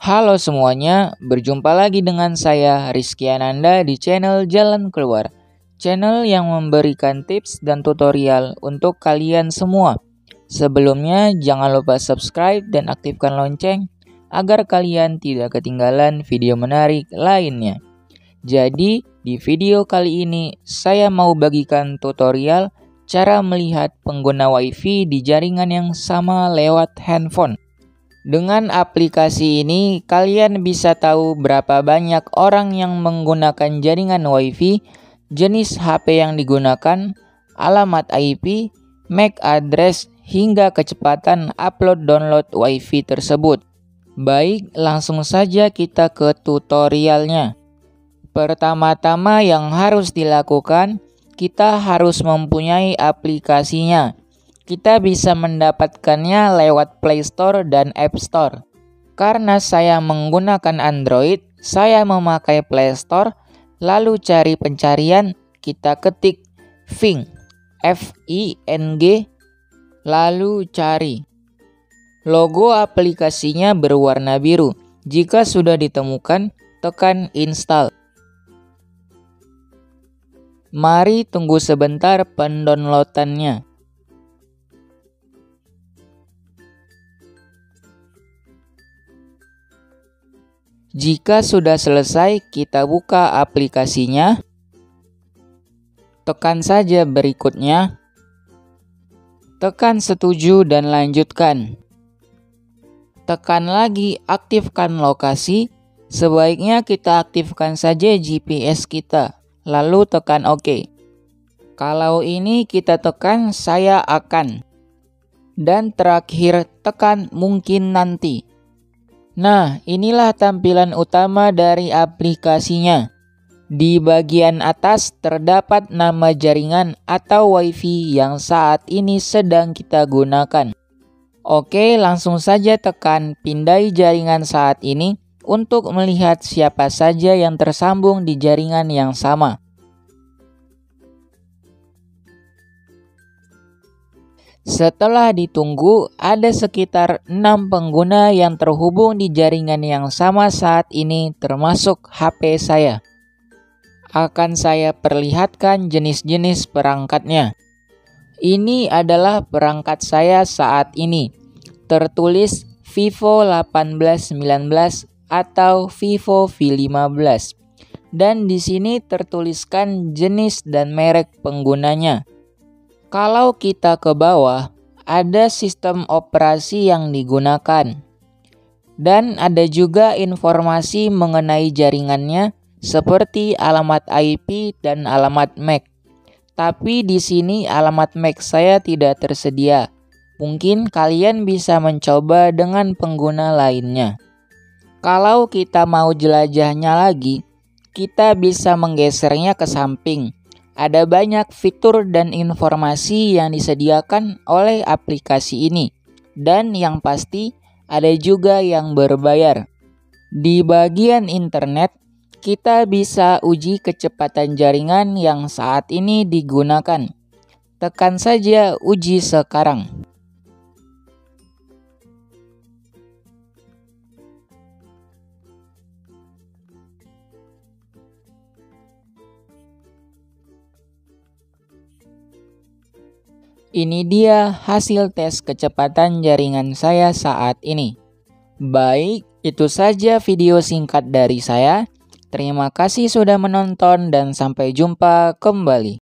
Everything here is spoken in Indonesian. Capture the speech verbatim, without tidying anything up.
Halo semuanya, berjumpa lagi dengan saya Rizky Ananda di channel Jalan Keluar. Channel yang memberikan tips dan tutorial untuk kalian semua. Sebelumnya jangan lupa subscribe dan aktifkan lonceng agar kalian tidak ketinggalan video menarik lainnya. Jadi di video kali ini saya mau bagikan tutorial cara melihat pengguna WiFi di jaringan yang sama lewat handphone. Dengan aplikasi ini, kalian bisa tahu berapa banyak orang yang menggunakan jaringan WiFi, jenis H P yang digunakan, alamat I P, M A C address, hingga kecepatan upload-download WiFi tersebut. Baik, langsung saja kita ke tutorialnya. Pertama-tama yang harus dilakukan, kita harus mempunyai aplikasinya. Kita bisa mendapatkannya lewat Play Store dan App Store. Karena saya menggunakan Android, saya memakai Play Store, lalu cari pencarian, kita ketik Fing, F I N G, lalu cari. Logo aplikasinya berwarna biru. Jika sudah ditemukan, tekan install. Mari tunggu sebentar pendownloadannya. Jika sudah selesai, kita buka aplikasinya. Tekan saja berikutnya. Tekan setuju dan lanjutkan. Tekan lagi aktifkan lokasi. Sebaiknya kita aktifkan saja G P S kita. Lalu tekan OK. Kalau ini kita tekan saya akan. Dan terakhir tekan mungkin nanti. Nah, inilah tampilan utama dari aplikasinya. Di bagian atas terdapat nama jaringan atau WiFi yang saat ini sedang kita gunakan. Oke, langsung saja tekan pindai jaringan saat ini untuk melihat siapa saja yang tersambung di jaringan yang sama. Setelah ditunggu, ada sekitar enam pengguna yang terhubung di jaringan yang sama saat ini termasuk H P saya. Akan saya perlihatkan jenis-jenis perangkatnya. Ini adalah perangkat saya saat ini. Tertulis Vivo delapan belas sembilan belas atau Vivo V lima belas. Dan di sini tertuliskan jenis dan merek penggunanya. Kalau kita ke bawah, ada sistem operasi yang digunakan. Dan ada juga informasi mengenai jaringannya seperti alamat I P dan alamat M A C. Tapi di sini alamat M A C saya tidak tersedia. Mungkin kalian bisa mencoba dengan pengguna lainnya. Kalau kita mau jelajahnya lagi, kita bisa menggesernya ke samping. Ada banyak fitur dan informasi yang disediakan oleh aplikasi ini. Dan yang pasti, ada juga yang berbayar. Di bagian internet, kita bisa uji kecepatan jaringan yang saat ini digunakan. Tekan saja uji sekarang. Ini dia hasil tes kecepatan jaringan saya saat ini. Baik, itu saja video singkat dari saya. Terima kasih sudah menonton dan sampai jumpa kembali.